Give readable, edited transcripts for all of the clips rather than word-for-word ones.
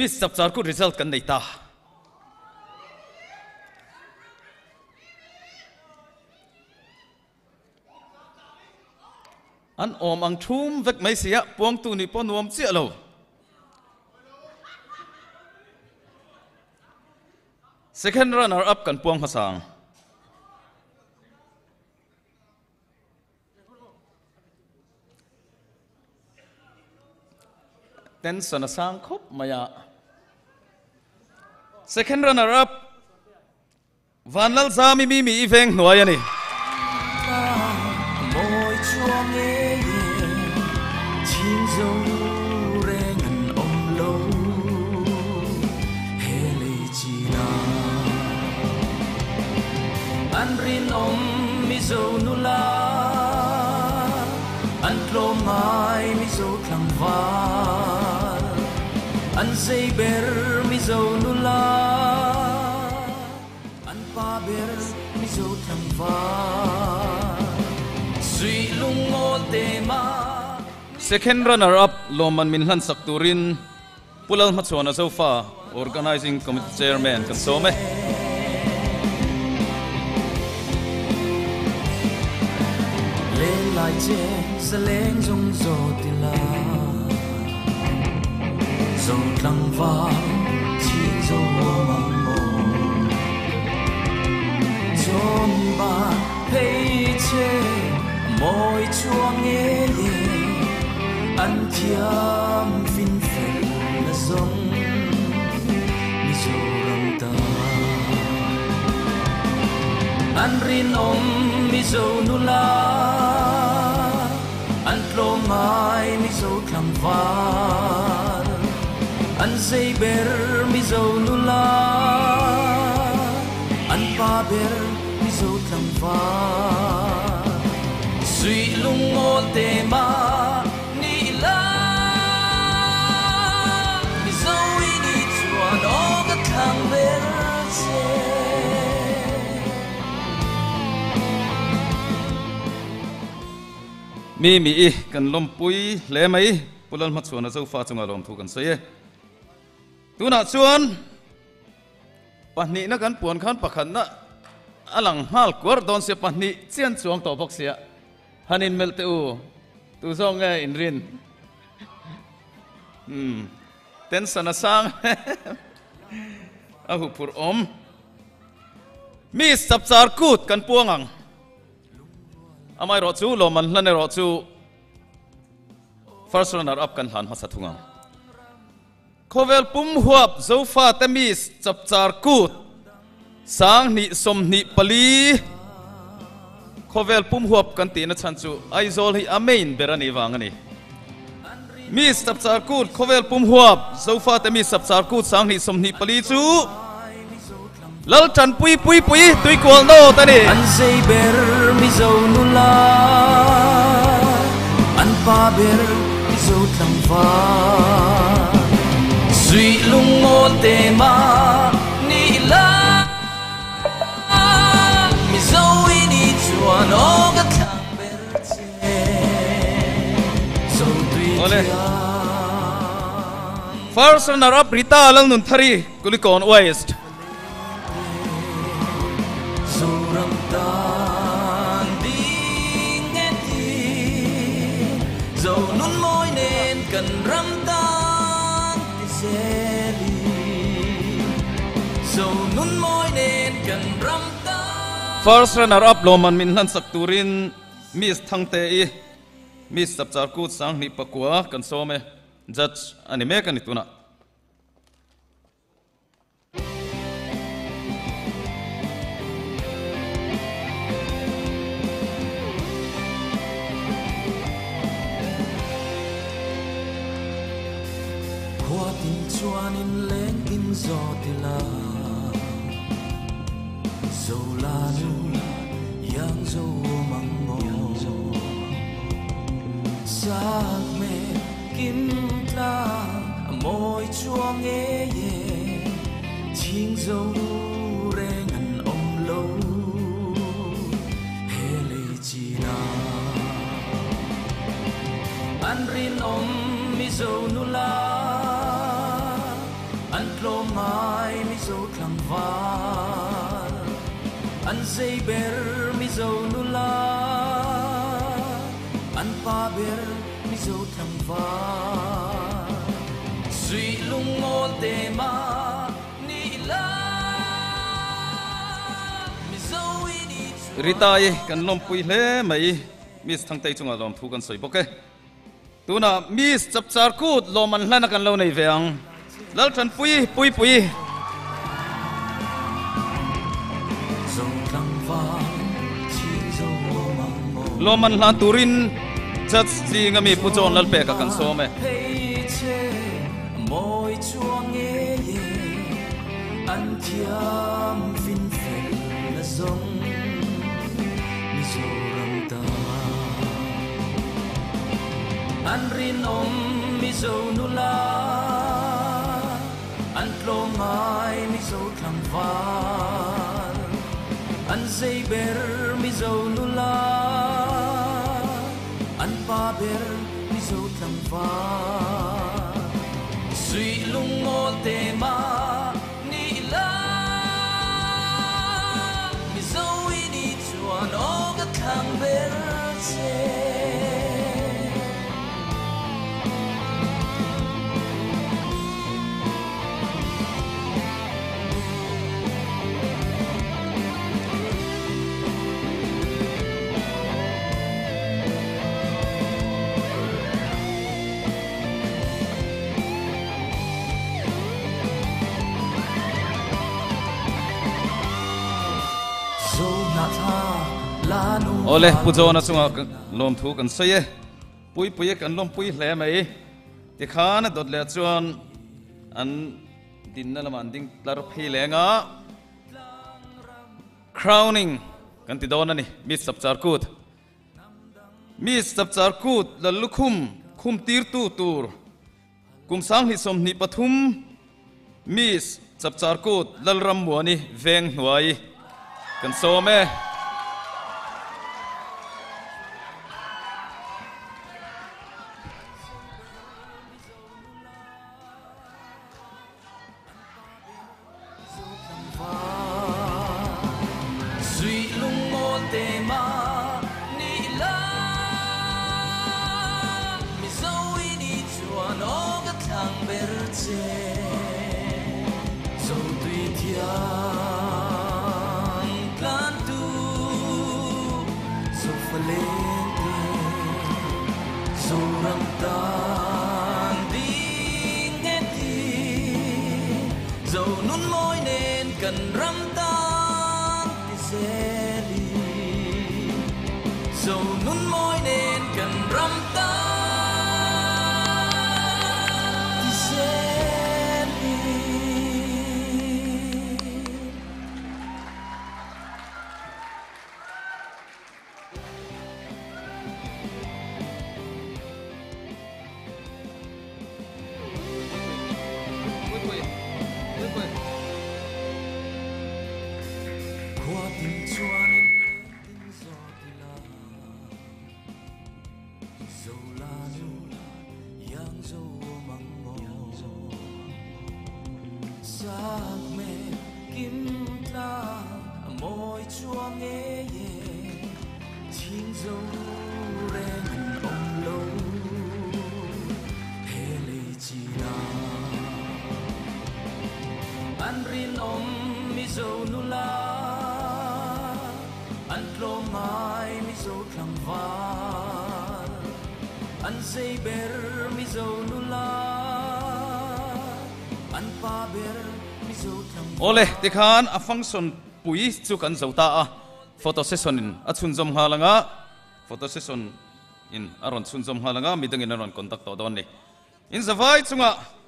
Miss Chapchar Kut Result kan nei ta an ang thum vek mai sia puang tu ni pon nuam chi alo second runner up kan puang hasang ten sana sang khop maya second runner up vanlal zami mi iveng hnuai ani An rin mi zo nula an tlo mai mi zo klang val an sei ber mi zo nula an pa ber mi zo klang val sui lungol tema second runner up loman minhan sakturin pulal matsuana sofa organizing committee chairman kan some lại trên sa lên rung rô tì la rô lăng vang chi rô mang mô chôn ba thấy chê môi chuông nghe lì ăn thiam vinh phèn là giống mi rô răng ta ăn rin mi rô nu la an tlo mai mi zo klang val an sei ber mi zo nula an pa ber mi zo klang val sui lungol tema ni la mi zo ini chuan o ka thang ber se mi kan lompui le mai pulal mat chuan zo fa chunga lom thu kan sei tuna chuan pahni na kan puan khan pakhan na alang hal kwar don se pahni chian chuang to bok sia hanin melte u tu zong nge in rin ten sana sang ahu pur Miss Chapchar Kut kan puangang amai ro chu lo man hlane ro chu first runner up kan hlan hasa thunga khovel pum huap zofa te Miss Chapchar Kut sang ni som ni pali khovel pum huap kan ti na chan chu aizol hi amain berani wangani Miss Chapchar Kut khovel pum huap zofa te Miss Chapchar Kut sang ni som ni pali chu lal chan pui tui kwal no tani an sei ber mi zo nula an pa ber mi zo tlang va sui lungol tema ni la mi zo ini chuan o ga thang ber che zo tui first runner up Rita lang nun thari Kulikon West tan ding nghe tiếng dầu nôn môi nên cần rắm tan thì sẽ đi dầu nôn môi nên cần rắm tan first runner up loman min hlan sakturin Miss thangte I Miss Chapchar Kut sang ni pakua kan some judge ani me kan ituna qua tình chuan in lên in gió tì la dầu la nu yang dầu mang ngô sắc mê kim la môi chuông nghe ye chinh dầu re ngàn om lâu he lê chi na an rin mi dầu nu la an dây ber mi dâu nu la an pa ber mi dâu thăng va suy lung ngôn tê ma ni la mi dâu ini ritai kan lom pui hle mai Miss thang tei chunga lom thu kan soi boke tuna Miss Chapchar Kut lom an hlana kan lo nei veang lal than pui lom an hlan turin chat chi ngami pu chon lal pe ka kan so me môi chuông nghe ăn thiam vinh phèn là giống mi zo ram ta an rin om mi zo nu la an plo mai mi zo thang van an dây ber mi zo nu la an pa ber mi zo thang van suy lung ngô tê ma ni la mi dâu ini chuan o ka thang ber che ole pujona chunga lom thu kan sei pui kan lom pui hle mai ti khana dot le chuan an din na lam ding tlar phi lenga crowning kan ti don ani Miss Chapchar Kut la lukhum khum tir tu tur kum sang hi som ni pathum Miss Chapchar Kut lal ram muani veng hnuai kan so me ole tikhan a function pui chu kan zota a photo session in a chunjom halanga photo session in aron chunjom halanga midangin aron contact to don ni in zawai chunga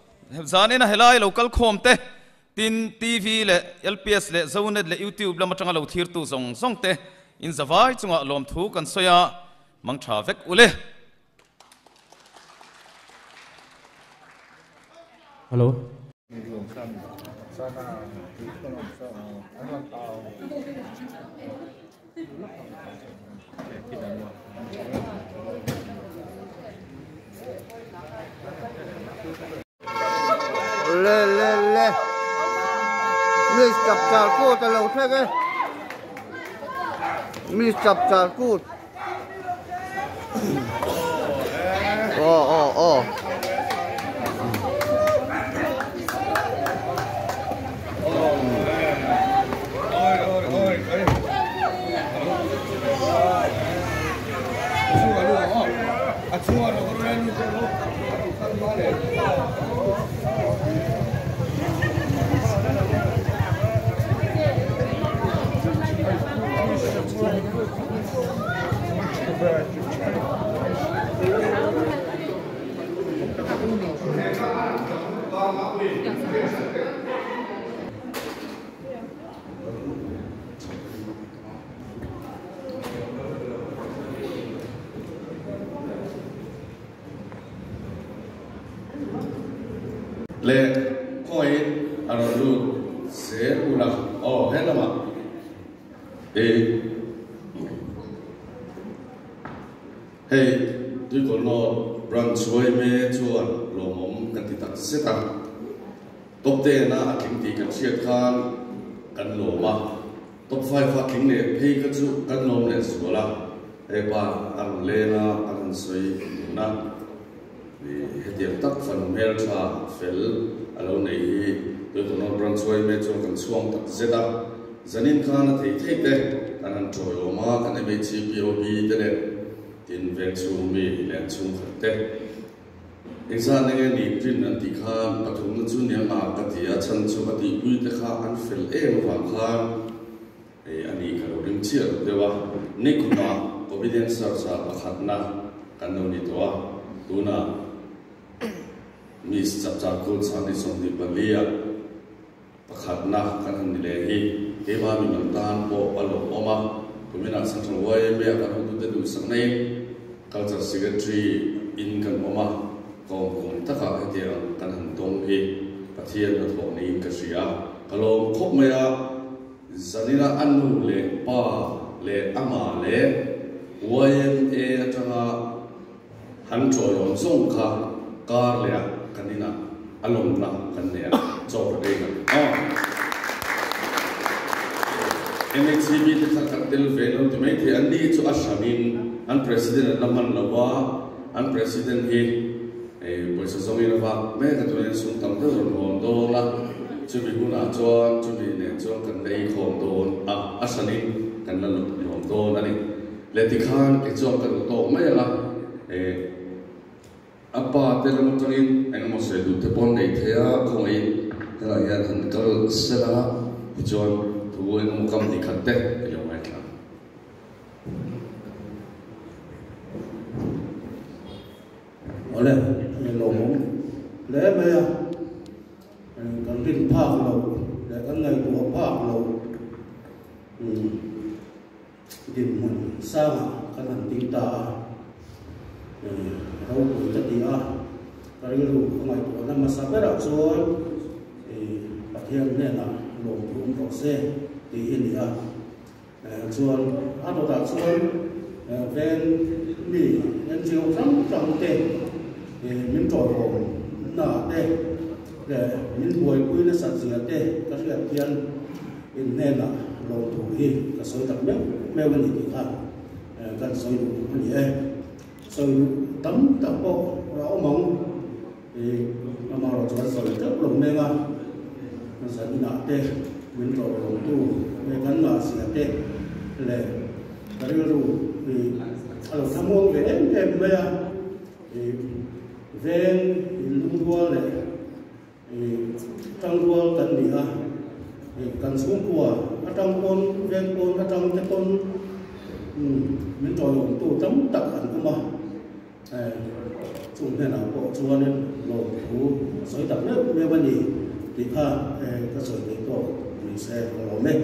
zane na helai local khom te tin tv le lps le zonet le youtube la matanga lo thir tu zong zong te in zawai chunga lom thu kan soya mang tha vek ule hello le Miss Chapchar Kut lâu thế cái Miss Chapchar Kut. Oh. Le koi aralu se una helama hey tu kono brand suai me chuan lomom kan ti tak seta top te na aking ti kan siat khan kan loma top 5 aking ne pei ka chu kan lom le suala pa an le na an soi na hetiang tak fan mel tha fel alo nei tu kono brand suai me chu kan suang tak seta zanin khan thei thei te an troi loma kan me chi pob te le tin ven chung mi len chung khatte exam nge ni trin an ti khan pathum na chu ne ma ka ti a chan chu ati ui te kha an fel wa khan ani khalo rim chiar dewa nikuna obedience sa pakhatna kanoni towa tuna Miss Chapchar Kut Sani Somni Balia pakhatna kanan ni le hi eba mi mantan po alo oma kumina central way me kan hu te du sangnei culture secretary in kan oma kom taka hetia kan han dong hi pathian na tho ni ka sia kalom khop maya zanina anu le pa le ama le YMA atanga han choyon song kha kar le kanina alom na kan ne chor de ga MXCB te thakatel velo te mai the andi chu ashamin an president laman lawa an president he poisa zongi lawa me ka to sum tam te ron do la chu bi guna chon chu bi ne chon kan dei khom don asani kan la lom do na ni le ti khan ke chon kan to mai la apa te lam tangin ang mo se du te pon nei the a khoi ta ya han kal sela chon tuwe mo kam di khatte yo mai ka ole lo mo le me ya kan tin phak lo le kan ngai tu phak lo dim mun sa kan han ting ta rau ku ta ti a ka ri lu ngai tu na ma sa ba ra so pathian ne na lo rum ro se ti in ya chuan a to ta chuan ven mi nhân chiều trong te min trò hồn na te để min buổi quy nó sạch sẽ te các cái tiền in nên là lo thủ hi cả soi tập méo méo cái gì thì khác cần soi đủ cái gì soi tấm tập bộ rõ mỏng thì mà rồi cho soi rất lồng nên mà nó sẽ bị nát te mình trò hồn tu về cắn là sẽ te để cái điều thì ở tham môn về em bây giờ thì ven lung đua này trong đua cần gì ha cần xuống của ở trong con ven con ở trong cái con mình trò dùng tu tấm tập hẳn cơ mà chúng thế nào bộ chua nên lộ thú soi tập nước mấy vấn gì thì ha cái soi cái tổ mình sẽ lộ lên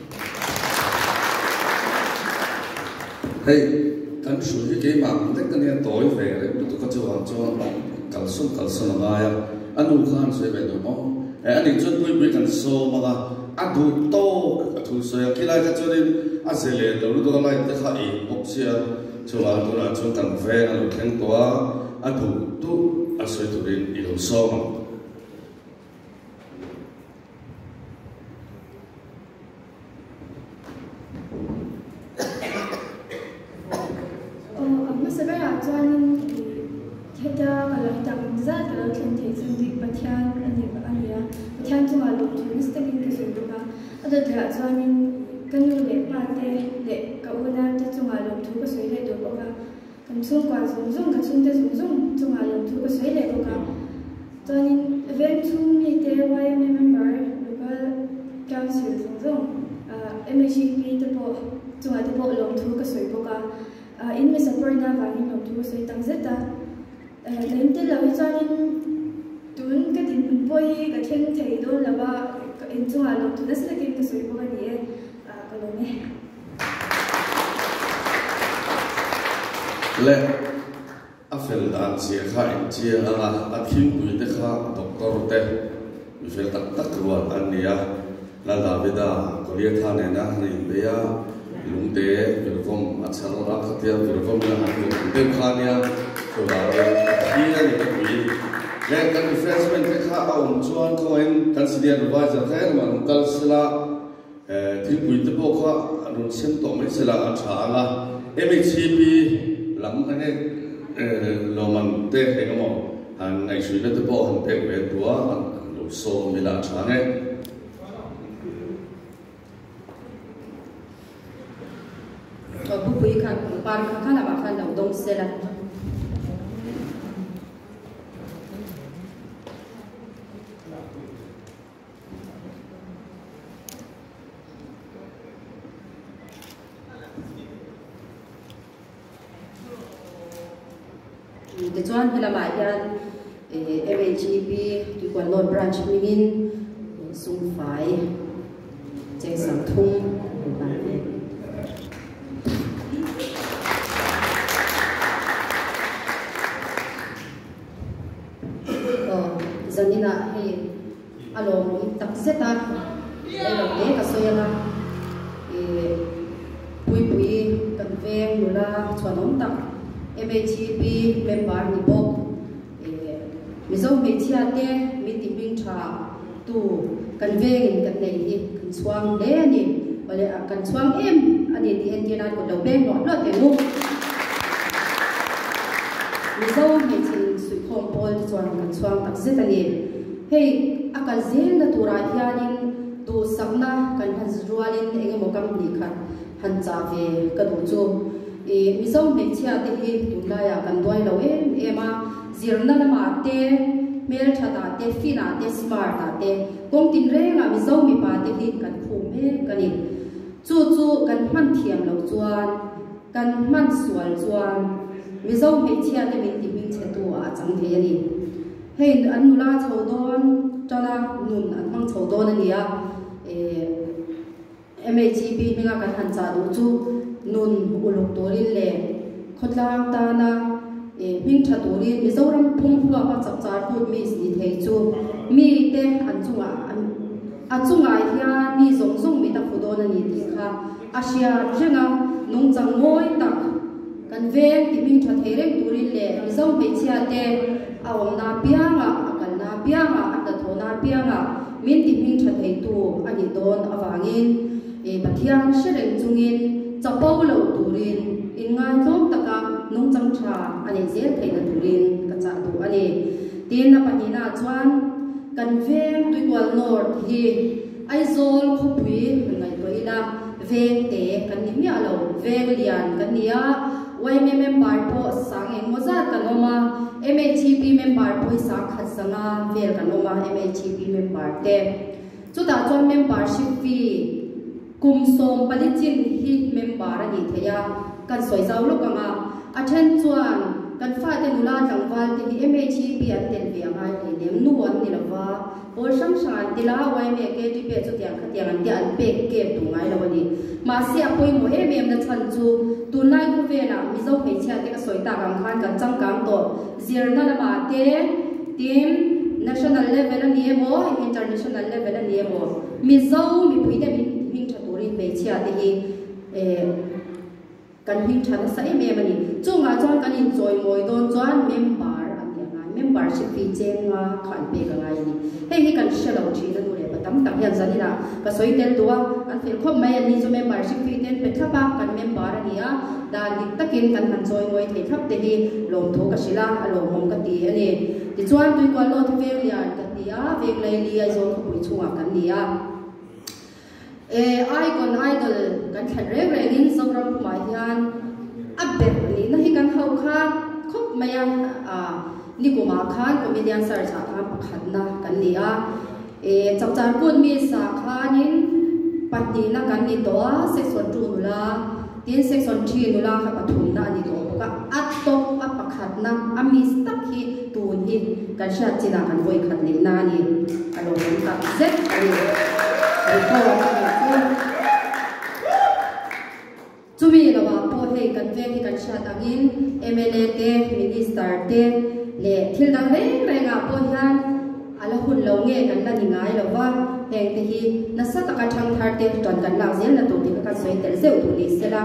hey kan su hi ke ma te kan ya toy ve re tu ka chu ang chu kal sun ma ya anu khan se ve do mo ani chun pui pui kan so ma ga adu to thu so ya kila ka chu rin a se le lo lu do lai te kha e op sia chu wa tu na chu kan ve anu khen to adu tu a so tu rin I lo so ma chuan heta kala tang zat kala thlen thei chung di pathian ani ba ania pathian chunga lo chu stepping ke sui boka ada thla chuanin kanu le pa te le ka una te chunga lo thu ka sui le do boka kan chung kwa zum zum ka chung te zum zum chunga lo thu ka sui le boka chuanin event chu mi te wai member local council zum zum MHP te po chunga te po lo thu ka sui boka in Miss Chapchar wangin lo thu ka sui tang zeta nên tên là cho nên tuấn cái tiền bôi cái thiên thầy đó là ba cái in chung là lúc tuấn sẽ kiếm cái suy bôi cái gì cái đó nè lệ phèn đàn chia khai chia là thiên bùi tê kha doctor tê phèn tắc tắc ruột anh nia là David có liên tham này na hình bây giờ lúng tê về phong ăn sáng ra khát tiền về phong là ăn được tê kha nia rồi là khi anh được quý lệ cái refreshment tê kha ông chuan coin cái sự điện thoại giờ thế mà ông cần sẽ là thiên bùi tê bộ kha anh xem tổng mấy sẽ là ăn sáng là MHP lắm cái này lo mình tê hay cái mỏ anh này suy nghĩ tê bộ anh tê về tua anh lục số mình là sáng này bui kan par kan la ba kan la dong se la de chuan hela ma yan MHP tu kon non branch mingin sung fai cheng sang thung zanina he along tak zeta elo te ka soyala pui kan veng lula chuanom tak MHP member ni bok mizo me chia te meeting bing tha tu kan veng in kan nei hi kan chuang le ni wale kan chuang em ani ti en tiana ko lo beng no lo te lu mizo me chin sui khom pol chuang kan chuang tak zeta ni hey akal zel na tura hianin tu sakna kan han rualin engemo kam ni khat han cha ve ka du chu mizo me chia te hi tunla ya kan doi lo ema zirna na ma te mel thata te fina te smart ta te kong tin renga mizo mi pa te hi kan khum he kanin chu kan man thiam lo chuan kan man sual chuan mizo me chia te min ti min che tu a chang the ani hey an nula chodon tala nun an mang chodon ani a MHP minga kan han cha du chu nun uluk torin le khotlang ta na ming tha torin mizoram phung phua pa chap char put mi si thei chu mi te an chunga hian ni zong zong mi ta khudon ani ti kha asia jenga nong chang moi tak kan veng ti ming tha thereng turin le mizom be chia te awam na pianga akal na pianga ata thona pianga min ti ming tha thei tu ani don awangin pathian shereng chungin chapau lo turin ingai thom taka nong chang tha ani zel theina turin ka cha tu ani tin na panina chuan kan veng tui kwal north hi aizol khopui ngai toina veng te kan ni mia lo veng lian kan nia YM member po sang eng moza kanoma MHP member po sa khasanga vel kanoma MHP member te chuta chuan membership fee kumsom palichin hi member ani theya kan soizau lokanga athen chuan kan fa te nula tangwal te hi MHP an ten ve ngai ni nem nu an ni lawa por sang sang tila YM ke ti pe chu tiang khatiang an ti an pe ke tu ngai lawani ma se apoi mo em na chan chu tunai ku ve na mizo pe chia te ka soita kam khan kan chang kam to zirna na ma te team national level ani emo international level ani emo mizo mi pui te min tha turin pe chia te hi kan min tha sa em ani chunga chuan kan in joy moi don chuan member membership fee chenga khan pe ka ngai ni hei kan shelo thi na nu le patam tak yan zanina ka soitel tua an fel khom mai ani chu membership fee ten pe thapa kan member ania dan dik takin kan han choi ngoi thei thap te hi lom tho ka sila alom mom ka ti ani ti chuan tui kwal lo ve lian ka ti a ve lai li ai zon ko pui chunga kan ni a ai kon idol kan khan re re in sawram ma hian abbe ni na hi kan hau kha khop maya ni ko ma khan comedian sir cha kha pakhat na kan ni a Chapchar Kut mi sa khanin patni na kan ni to section 2 nula tin section 3 nula kha pathum na ni to ka atop apakhat na ami stak hi tun hi kan sha china kan voi khat ni na ni alo ka zet ani ko chumi lawa po he kan ve hi kan sha tagin MLA te minister te le thil dang re nga po hian ala hun lo nge kan la ni ngai lo wa heng te hi na sa ta ka thang thar te ton kan la zel na to ti ka soi tel zeu tu ni sela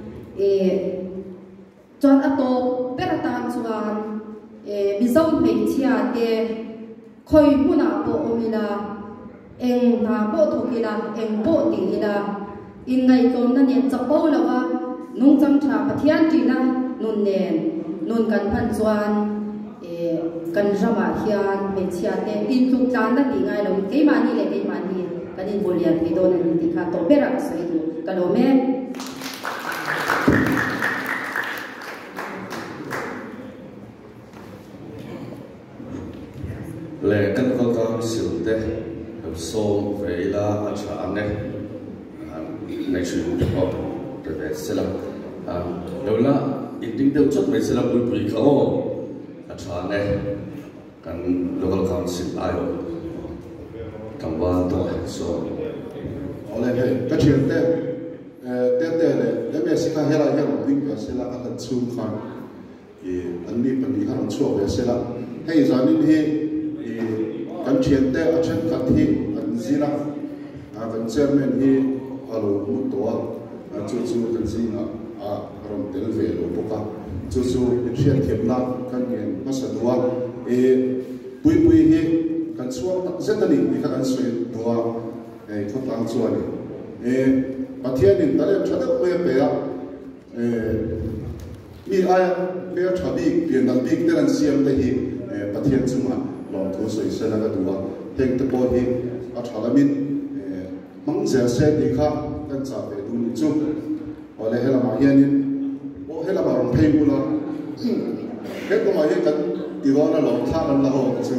chon ato perata chuan mi zom pe chia te khoi muna po omila eng na po thokila eng po ti ila in ngai kom na ne chapo la wa nung cham tha pathian ti na nun nen nun kan phan chuan kan rama hian me chia te in tuk tan na ti ngai lo ke mani le ke mani kan in bolian ti don ni ti kha to pera soi tu ka lo me le kan ko kam sil te som veila acha ane nei chu ko te sela lola inding deu chot me sela pui ka o acha ne kan local council ayo kangwa to so ole he ka chien te le me sika hela hela ping ka sela ka chung khan anni pani han chu ve sela hei zanin he kan chien te a chen ka thi an zira kan chairman he alo mu to chu kan zina rom tel ve lo poka chu chian themna kan ngen masadwa pui he kan chuang tak zetani ni ka kan soi doa khotang chuani pathian in tale thada me pe a mi aya pe thabi pian dal big teran siam te hi pathian chunga lom thu soi sela ga duwa heng te po hi a thalamin mang zer se ti kha kan cha ve du ni chu ole hela ma hianin o hela ba rom thei bula he ko ma he kan ti ro na lom tha kan la ho chu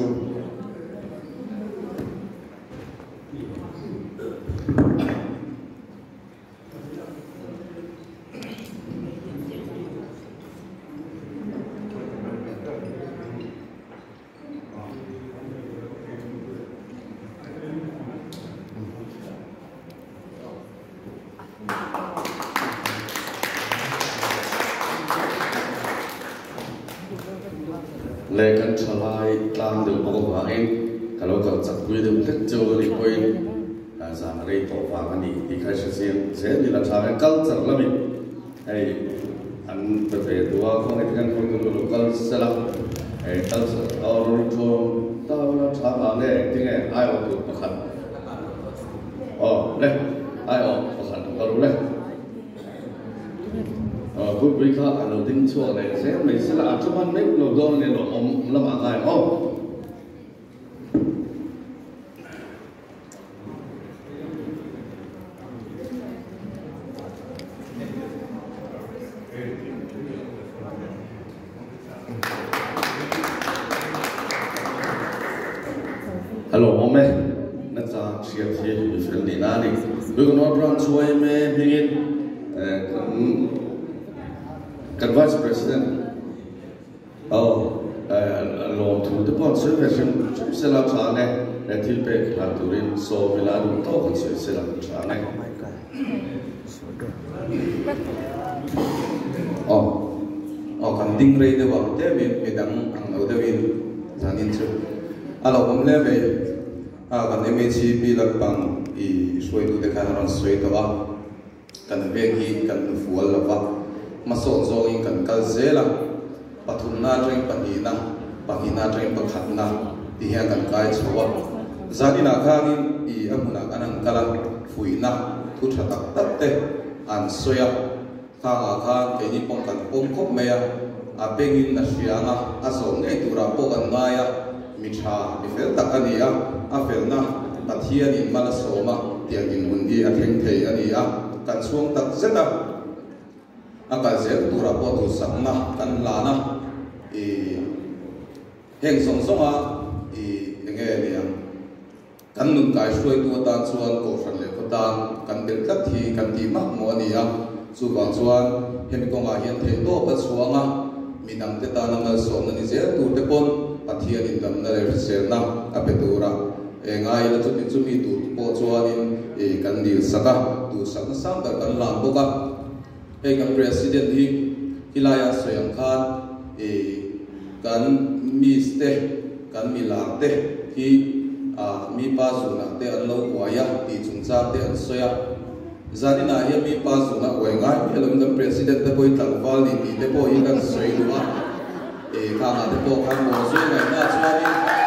le kan thalai tlam du ko wa en kalau ka chak pui du tek chu ri pui za rei to wa ani ti khai se se ni la tha culture la mi ai an pe pe duwa ko ngai kan ko du local sala ai culture or to ta la tha la ne ti nge ai o tu pakhat le ai o pakhat ko ru le bui kha alo ding chuak le se mai sila atuman nei lo don ne lo om lama ngai hello mome na cha chia thi mi fel ni na ni lu ko no brand chuai me mingin kan vice president lom thu te pon service se la cha ne til pe ha turin so vila du to kan se la cha ne kan ding rei de wa te me dang ang no de win zanin chu alo bom le be kan MHC pi lak pang I soi tu de kan ron soi to a kan ve hi kan fual la wa masok zong kan kal zela pathum na train panina train pakhat na ti hian kan kai chawa zanina khangin I amuna kanang kala fuina thu tha tak tak te an soya khang khan ke ni pong kan pom khop meya a pengin na sianga a som nei tura po kan ngaya mi tha mi fel tak ania a fel na pathian in mala soma tiang in mundi a theng thei ania kan suang tak zeta a ka zel tura po tu sakna kan lana e heng song songa e nge nia kan nun kai suai tu tan chuan ko san le ko tan kan del tak thi kan ti mak mo ania chu wang chuan hem ko nga hian thei to pa chuanga minang te ta na som ni zel tu te pon pathian in dam na le sel na a petura e ngai la chu mi tu po chuan in e kan dil saka tu sak na sam da kan lam boka e kan president hi hilaya soyang khan e kan mi ste kan mi la te hi mi pa zu na te an lo waya ti chung cha te an soya zani na hi mi pa zu na wai ngai elom kan president te poi tlang wal ni ti te po hi kan soi duwa e ka na te po kan mo zui ngai na chuani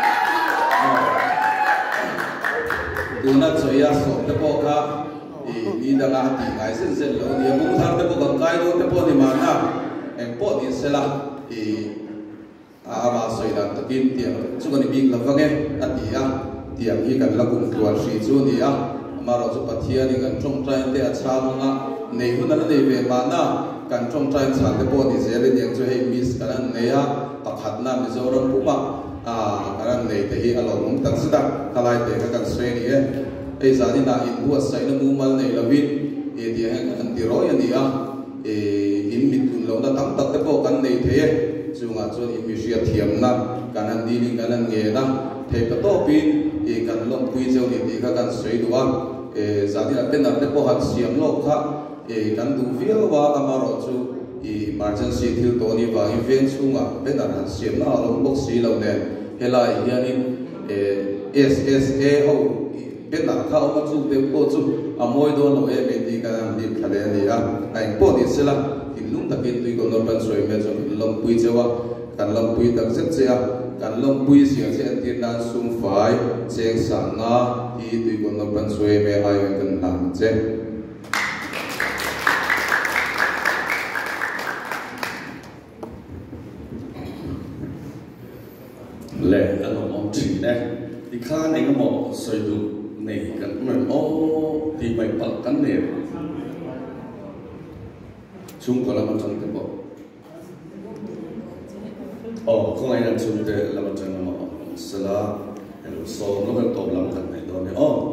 tu na soya so te po ka e ni da ga ti ngai sen sen lo ni bung thar te po kan kai do te po ni ma na em po ni sela e ama soi da takin tiang chu kan bing la wange atia tiang hi kan la kum tuan si chu ni a maro chu pathia ni kan trong trai te a chama nei hu na nei ve ma na kan trong trai chan te po ni zele ni chu hei miss kan nei a pakhat na mi zoram puma kan nei te hi alo mum tak sita kalai te ka kan soi ni e ei zani na in hu sai na mu mal nei lavin e dia kan ti ro ya ni a e in mit kun lo na tam tak te po kan nei the chunga chuan in misia thiam na kan an dini kan an nge na thei ka to pin e kan lom pui cheu ni ti kha kan soi duwa e zani la pen na te po han siam lo kha e kan du vial wa amaro chu e emergency thil to ni wa event chunga pen na han siam na lom box si lo ne helai hianin e ssa ho pen na kha o chu te po chu amoi do lo e me ti kan dim thale ni a ai po ni sela lung takin tui ko no ban soi me cho lom pui chewa kan lom pui tak zet chea kan lom pui siang che tin dan sum fai cheng sang nga hi tui ko no ban soi me ai kan lam che le an om chi ne ti kha nei ka mo soi du nei kan men o ti mai pak kan ne chung ko la man chang te bo ko ngai nan chung te la man chang ma sala hello so no kan top lam kan nei do ne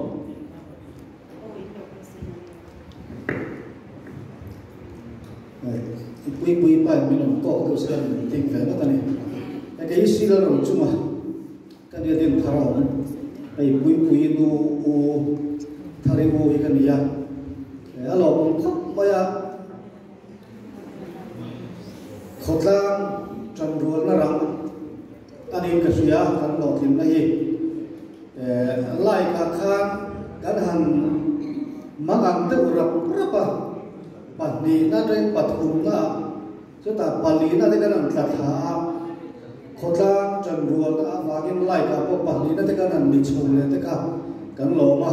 pui pa mi no ko to sa ting ve na tani cái gì đó rồi chung mà cái điều tiền thảo cái bui nu u thari u cái này à cái lo cũng khóc bây giờ khóc ra trần ruột nó rằng anh em cái suy à cái lo tiền này lại cả khang cái hàng mang ăn tới urap urap à bản đi nó trên bát hùng na chúng ta bản đi nó cái làm thật thà khốt ra trần ruột đã vagin lại cả bộ bản lý nó cái làm bị trùng lên tất cả cái lỗ mà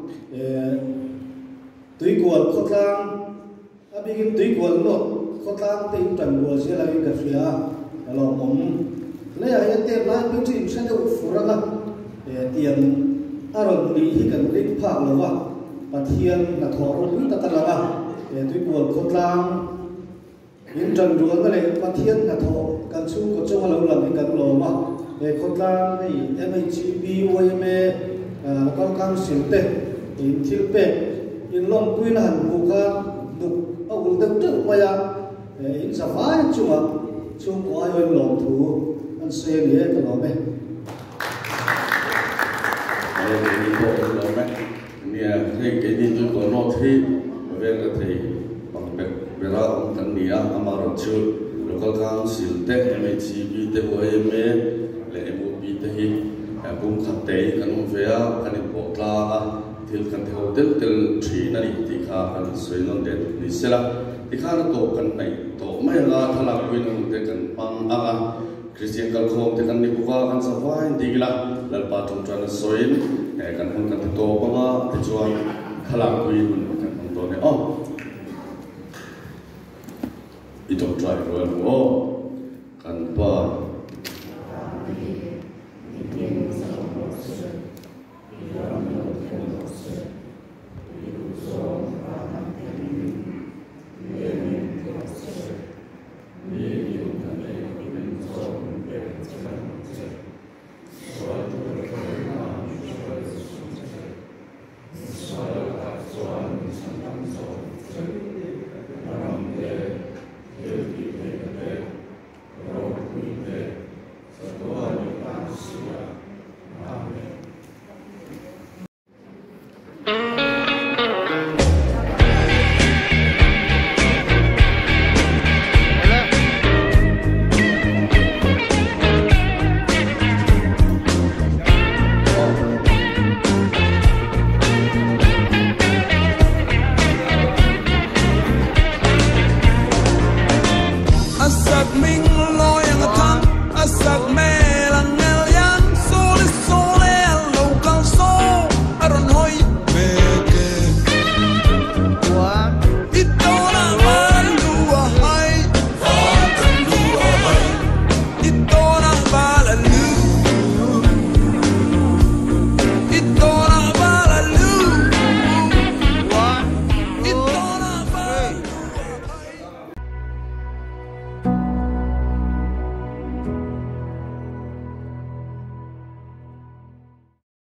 túi quần khốt ra bị cái túi quần luôn khốt ra tìm trần ruột sẽ là cái gì à cái lỗ mỏng này là hiện tiền lại những chuyện sẽ được phủ ra tiền rồi đi thì cần đi phạt rồi mà và thiên là thọ rồi ta là túi quần khốt ra những trần ruột cái này và thiên là thọ kan chu ko chong lo lam kan lo ma e khotla nei mhb oime kan kan silte in thilpe in long puin han buka duk au dak tu maya in safai chuma chung ko ayo lo thu an se ni e ka lo me ni ko lo me ni a he ke ni tu ko no thi ve la thi bang be ra on kan ni a amaro chu local council te MHB te OMA le MOP te hi bung khatte kan vea kan potla til kan te hotel tel thi na ni ti kha kan soilon de ni sela ti kha na to kan nei to mai la thala kuin te kan pang anga Christian kal khom te kan ni buka kan sa vai digla lal pa tong tran soil kan hun kan to panga te chuan thala kuin kan to ne i tok trai ro lo kan pa